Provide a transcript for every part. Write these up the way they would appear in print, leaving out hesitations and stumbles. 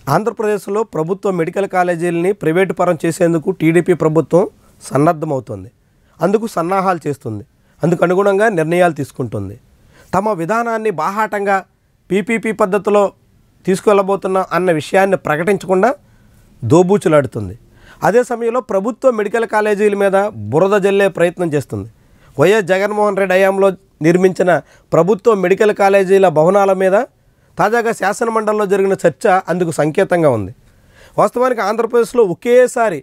ఆంధ్రప్రదేశ్లో ప్రభుత్వ medical కాలేజీలని private పరం చేసేందుకు టీడీపీ ప్రభుత్వం సన్నద్ధమవుతోంది. అందుకు సన్నాహాలు చేస్తుంది. అందుకు అనుగుణంగా నిర్ణయాలు తీసుకుంటుంది. తమ విధానాన్ని బాహాటంగా పీపీపీ పద్ధతిలో తీసుకెళ్లబోతున్నాం అన్న విషయాన్ని ప్రకటించకుండా దోబూచులాడుతుంది. అదే సమయంలో ప్రభుత్వ మెడికల్ కాలేజీల మీద బురద జల్లే ప్రయత్నం చేస్తుంది. వైఎస్ జగన్మోహన్ రెడ్డి హయాంలో నిర్మించిన ప్రభుత్వ మెడికల్ కాలేజీల భవనాల మీద తాజాగా శాసనమండలిలో జరిగిన చర్చ అందుకు సంకేతంగా ఉంది. వాస్తవానికి ఆంధ్రప్రదేశ్లో ఒకేసారి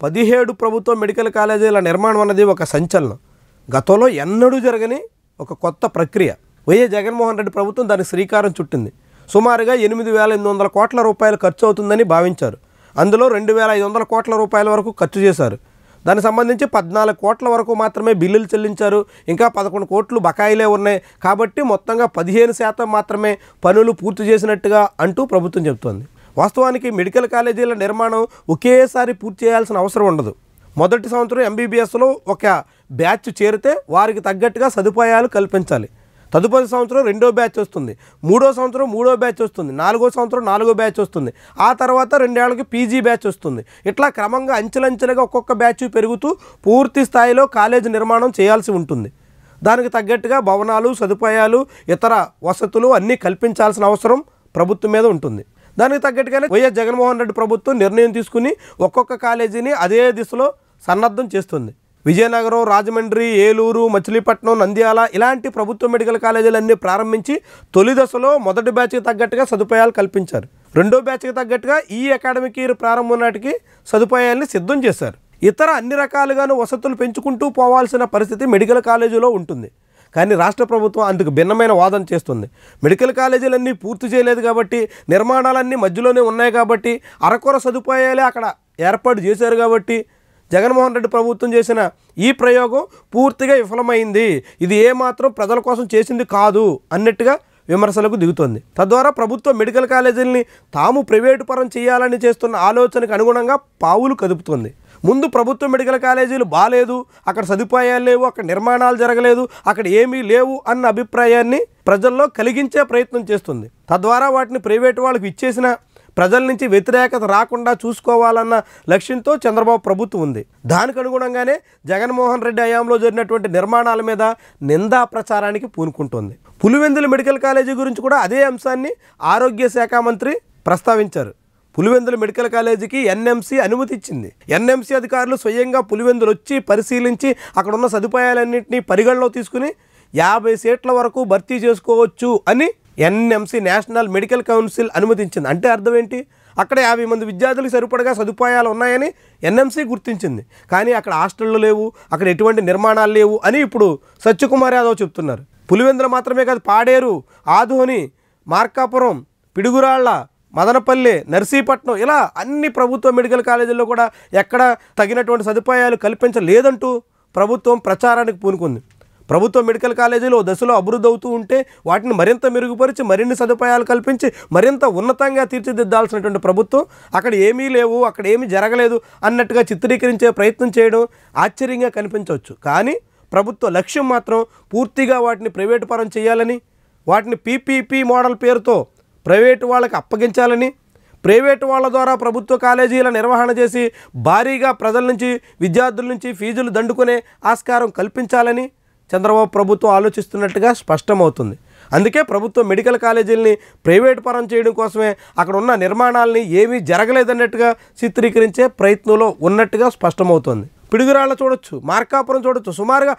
17 ప్రభుత్వ మెడికల్ కాలేజీల నిర్మాణం అన్నది ఒక సంచలనం. గతంలో ఎన్నడూ జరగని ఒక కొత్త ప్రక్రియ. వైఎస్ జగన్మోహన్ రెడ్డి ప్రభుత్వం దానికి శ్రీకారం చుట్టింది. సుమారుగా 8,800 కోట్ల రూపాయలు ఖర్చు అవుతుందని భావించారు. అందులో 2,500 కోట్ల రూపాయల వరకు ఖర్చు చేశారు. దానికి సంబంధించి 14 కోట్ల వరకు మాత్రమే బిల్లులు చెల్లించారు. ఇంకా 11 కోట్లు బకాయిలే ఉన్నాయి. కాబట్టి మొత్తంగా 15% మాత్రమే పనులు పూర్తి చేసినట్టుగా అంటూ ప్రభుత్వం చెబుతోంది. వాస్తవానికి మెడికల్ కాలేజీల నిర్మాణం ఒకేసారి పూర్తి చేయాల్సిన అవసరం ఉండదు. మొదటి సంవత్సరం ఎంబీబీఎస్లో ఒక బ్యాచ్ చేరితే వారికి తగ్గట్టుగా సదుపాయాలు కల్పించాలి. తదుపరి సంవత్సరం 2వ బ్యాచ్ వస్తుంది, 3వ సంవత్సరం 3వ బ్యాచ్ వస్తుంది, 4వ సంవత్సరం 4వ బ్యాచ్ వస్తుంది, ఆ తర్వాత 2 ఏళ్ళకి పీజీ బ్యాచ్ వస్తుంది. ఇట్లా క్రమంగా అంచెలంచెలుగా ఒక్కొక్క బ్యాచ్ పెరుగుతూ పూర్తి స్థాయిలో కాలేజీ నిర్మాణం చేయాల్సి ఉంటుంది. దానికి తగ్గట్టుగా భవనాలు, సదుపాయాలు, ఇతర వసతులు అన్నీ కల్పించాల్సిన అవసరం ప్రభుత్వం మీద ఉంటుంది. దానికి తగ్గట్టుగానే వైఎస్ జగన్మోహన్ రెడ్డి ప్రభుత్వం నిర్ణయం తీసుకుని ఒక్కొక్క కాలేజీని అదే దిశలో సన్నద్ధం చేస్తుంది. విజయనగరం, రాజమండ్రి, ఏలూరు, మచిలీపట్నం, నంద్యాల ఇలాంటి ప్రభుత్వ మెడికల్ కాలేజీలన్నీ ప్రారంభించి తొలి దశలో మొదటి బ్యాచ్కి తగ్గట్టుగా సదుపాయాలు కల్పించారు. 2వ బ్యాచ్కి తగ్గట్టుగా ఈ అకాడమిక్ ఇయర్ ప్రారంభం నాటికి సదుపాయాల్ని సిద్ధం చేశారు. ఇతర అన్ని రకాలుగాను వసతులు పెంచుకుంటూ పోవాల్సిన పరిస్థితి మెడికల్ కాలేజీలో ఉంటుంది. కానీ రాష్ట్ర ప్రభుత్వం అందుకు భిన్నమైన వాదన చేస్తుంది. మెడికల్ కాలేజీలన్నీ పూర్తి చేయలేదు కాబట్టి, నిర్మాణాలన్నీ మధ్యలోనే ఉన్నాయి కాబట్టి, అరకొర సదుపాయాలే అక్కడ ఏర్పాటు చేశారు కాబట్టి జగన్మోహన్ రెడ్డి ప్రభుత్వం చేసిన ఈ ప్రయోగం పూర్తిగా విఫలమైంది, ఇది ఏమాత్రం ప్రజల కోసం చేసింది కాదు అన్నట్టుగా విమర్శలకు దిగుతోంది. తద్వారా ప్రభుత్వ మెడికల్ కాలేజీలని తాము ప్రైవేటు పరం చేయాలని చేస్తున్న ఆలోచనకు అనుగుణంగా పావులు కదుపుతోంది. ముందు ప్రభుత్వ మెడికల్ కాలేజీలు బాలేదు, అక్కడ సదుపాయాలు లేవు, అక్కడ నిర్మాణాలు జరగలేదు, అక్కడ ఏమీ లేవు అన్న అభిప్రాయాన్ని ప్రజల్లో కలిగించే ప్రయత్నం చేస్తుంది. తద్వారా వాటిని ప్రైవేటు వాళ్ళకి ఇచ్చేసిన ప్రజల నుంచి వ్యతిరేకత రాకుండా చూసుకోవాలన్న లక్ష్యంతో చంద్రబాబు ప్రభుత్వం ఉంది. దానికి అనుగుణంగానే జగన్మోహన్ రెడ్డి హయాంలో జరిగినటువంటి నిర్మాణాల మీద నిందా ప్రచారానికి పూనుకుంటోంది. పులివెందుల మెడికల్ కాలేజీ గురించి కూడా అదే అంశాన్ని ఆరోగ్య శాఖ మంత్రి ప్రస్తావించారు. పులివెందుల మెడికల్ కాలేజీకి ఎన్ఎంసీ అనుమతి ఇచ్చింది. ఎన్ఎంసీ అధికారులు స్వయంగా పులివెందులు వచ్చి పరిశీలించి అక్కడ ఉన్న సదుపాయాలన్నింటినీ పరిగణలో తీసుకుని 50 సీట్ల వరకు భర్తీ చేసుకోవచ్చు అని ఎన్ఎంసీ నేషనల్ మెడికల్ కౌన్సిల్ అనుమతించింది. అంటే అర్థం ఏంటి? అక్కడ 50 మంది విద్యార్థులకు సరిపడగా సదుపాయాలు ఉన్నాయని ఎన్ఎంసీ గుర్తించింది. కానీ అక్కడ హాస్టళ్ళు లేవు, అక్కడ ఎటువంటి నిర్మాణాలు లేవు అని ఇప్పుడు సత్యకుమార్ యాదవ్ చెప్తున్నారు. పులివెందులు మాత్రమే కాదు, పాడేరు, ఆదోని, మార్కాపురం, పిడుగురాళ్ల, మదనపల్లి, నర్సీపట్నం ఇలా అన్ని ప్రభుత్వ మెడికల్ కాలేజీల్లో కూడా ఎక్కడ తగినటువంటి సదుపాయాలు కల్పించలేదంటూ ప్రభుత్వం ప్రచారానికి పూనుకుంది. ప్రభుత్వ మెడికల్ కాలేజీలు దశలో అభివృద్ధి అవుతూ ఉంటే వాటిని మరింత మెరుగుపరిచి మరిన్ని సదుపాయాలు కల్పించి మరింత ఉన్నతంగా తీర్చిదిద్దాల్సినటువంటి ప్రభుత్వం అక్కడ ఏమీ లేవు, అక్కడ ఏమీ జరగలేదు అన్నట్టుగా చిత్రీకరించే ప్రయత్నం చేయడం ఆశ్చర్యంగా కనిపించవచ్చు. కానీ ప్రభుత్వ లక్ష్యం మాత్రం పూర్తిగా వాటిని ప్రైవేటు పరం చేయాలని, వాటిని పీపీపీ మోడల్ పేరుతో ప్రైవేటు వాళ్ళకి అప్పగించాలని, ప్రైవేటు వాళ్ళ ద్వారా ప్రభుత్వ కాలేజీల నిర్వహణ చేసి భారీగా ప్రజల నుంచి, విద్యార్థుల నుంచి ఫీజులు దండుకునే ఆస్కారం కల్పించాలని చంద్రబాబు ప్రభుత్వం ఆలోచిస్తున్నట్టుగా స్పష్టమవుతుంది. అందుకే ప్రభుత్వ మెడికల్ కాలేజీలని ప్రైవేటు పరం చేయడం కోసమే అక్కడ ఉన్న నిర్మాణాలని ఏమీ జరగలేదన్నట్టుగా చిత్రీకరించే ప్రయత్నంలో ఉన్నట్టుగా స్పష్టమవుతోంది. పిడుగురాళ్ళ చూడొచ్చు, మార్కాపురం చూడొచ్చు, సుమారుగా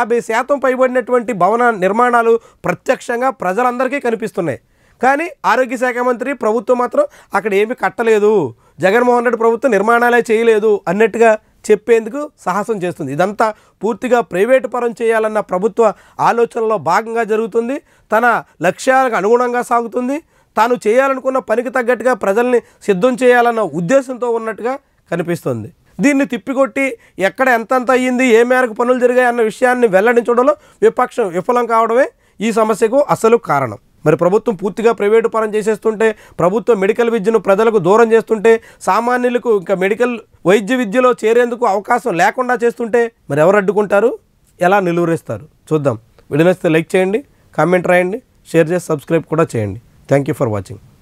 50% పైబడినటువంటి భవన నిర్మాణాలు ప్రత్యక్షంగా ప్రజలందరికీ కనిపిస్తున్నాయి. కానీ ఆరోగ్య శాఖ మంత్రి ప్రభుత్వం మాత్రం అక్కడ ఏమీ కట్టలేదు, జగన్మోహన్ రెడ్డి ప్రభుత్వం నిర్మాణాలే చేయలేదు అన్నట్టుగా చెప్పేందుకు సాహసం చేస్తుంది. ఇదంతా పూర్తిగా ప్రైవేటు పరం చేయాలన్న ప్రభుత్వ ఆలోచనలో భాగంగా జరుగుతుంది. తన లక్ష్యాలకు అనుగుణంగా సాగుతుంది. తాను చేయాలనుకున్న పనికి తగ్గట్టుగా ప్రజల్ని సిద్ధం చేయాలన్న ఉద్దేశంతో ఉన్నట్టుగా కనిపిస్తుంది. దీన్ని తిప్పికొట్టి ఎక్కడ ఎంతంత అయ్యింది, ఏ మేరకు పనులు జరిగాయి అన్న విషయాన్ని వెల్లడించడంలో విపక్షం విఫలం కావడమే ఈ సమస్యకు అసలు కారణం. మరి ప్రభుత్వం పూర్తిగా ప్రైవేటు పరం చేసేస్తుంటే, ప్రభుత్వ మెడికల్ విద్యను ప్రజలకు దూరం చేస్తుంటే, సామాన్యులకు ఇంకా మెడికల్ వైద్య విద్యలో చేరేందుకు అవకాశం లేకుండా చేస్తుంటే మరి ఎవరు అడ్డుకుంటారు, ఎలా నిలువరేస్తారు చూద్దాం. వీడియో నచ్చితే లైక్ చేయండి, కామెంట్ రాయండి, షేర్ చేసి సబ్స్క్రైబ్ కూడా చేయండి. Thank you for watching.